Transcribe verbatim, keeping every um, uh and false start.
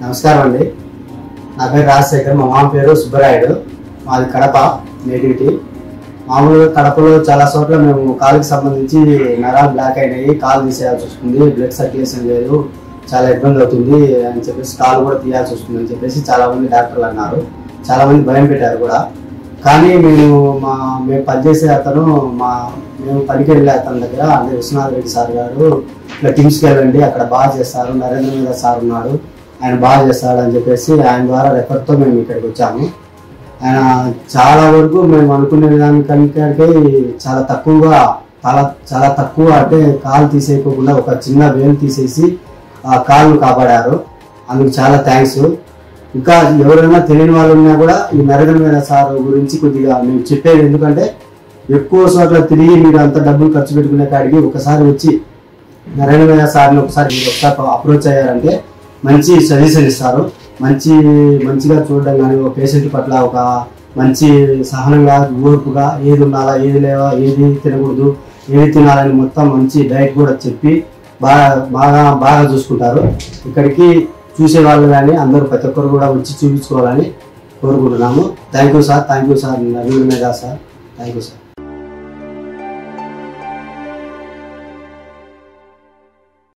నమస్కారం అండి. నా పేరు రాజశేఖర్. మా మామ పేరు సుబ్బరాయుడు. మాది కడప నేటివిటీ. మామూలుగా కడపలో చాలా చోట్ల మేము కాలుకి సంబంధించి నరాలు బ్లాక్ అయినాయి, కాలు తీసేయాల్సి వస్తుంది, బ్లడ్ సర్క్యులేషన్ లేదు, చాలా ఇబ్బంది అవుతుంది అని చెప్పేసి కాలు కూడా తీయాల్సి వస్తుంది అని చెప్పేసి చాలామంది డాక్టర్లు అన్నారు. చాలామంది భయం పెట్టారు కూడా. కానీ మేము మా మేము పనిచేసే అతను మా మేము పనికి వెళ్ళే అతని దగ్గర అంటే విశ్వనాథ్ రెడ్డి సార్ గారు ఇట్లా టీమ్స్కి వెళ్ళండి, అక్కడ బాగా చేస్తారు, నరేంద్ర మీద సార్ ఉన్నాడు, ఆయన బాగా చేస్తాడు అని చెప్పేసి ఆయన ద్వారా రెఫర్తో మేము ఇక్కడికి వచ్చాము. ఆయన చాలా వరకు మేము అనుకునే విధానికంటే చాలా తక్కువగా చాలా చాలా తక్కువ అంటే కాలు తీసేయకోకుండా ఒక చిన్న వేలు తీసేసి ఆ కాలును కాపాడారు. అందుకు చాలా థ్యాంక్స్. ఇంకా ఎవరైనా తెలియని వాళ్ళు ఉన్నా కూడా ఈ నరేంద్ర మీద సార్ గురించి కొద్దిగా మేము చెప్పేది, ఎందుకంటే ఎక్కువ చోట్ల తిరిగి మీరు అంత డబ్బులు ఖర్చు పెట్టుకునే కాడికి ఒకసారి వచ్చి నరేంద్ర మీద సార్ని ఒకసారి మీరు ఒకసారి అప్రోచ్ అయ్యారంటే మంచి సజెషన్ ఇస్తారు. మంచి మంచిగా చూడడం కానీ ఒక పేషెంట్ పట్ల ఒక మంచి సహనంగా ఓర్పుగా ఏది ఉండాలా ఏది లేవా ఏది తినకూడదు ఏది తినాలని మొత్తం మంచి డైట్ కూడా చెప్పి బాగా బాగా బాగా చూసుకుంటారు. ఇక్కడికి చూసే వాళ్ళు కానీ అందరూ ప్రతి ఒక్కరు కూడా వచ్చి చూపించుకోవాలని కోరుకుంటున్నాము. Thank you sir. Thank you sir. Naveen Megha sir. Thank you sir.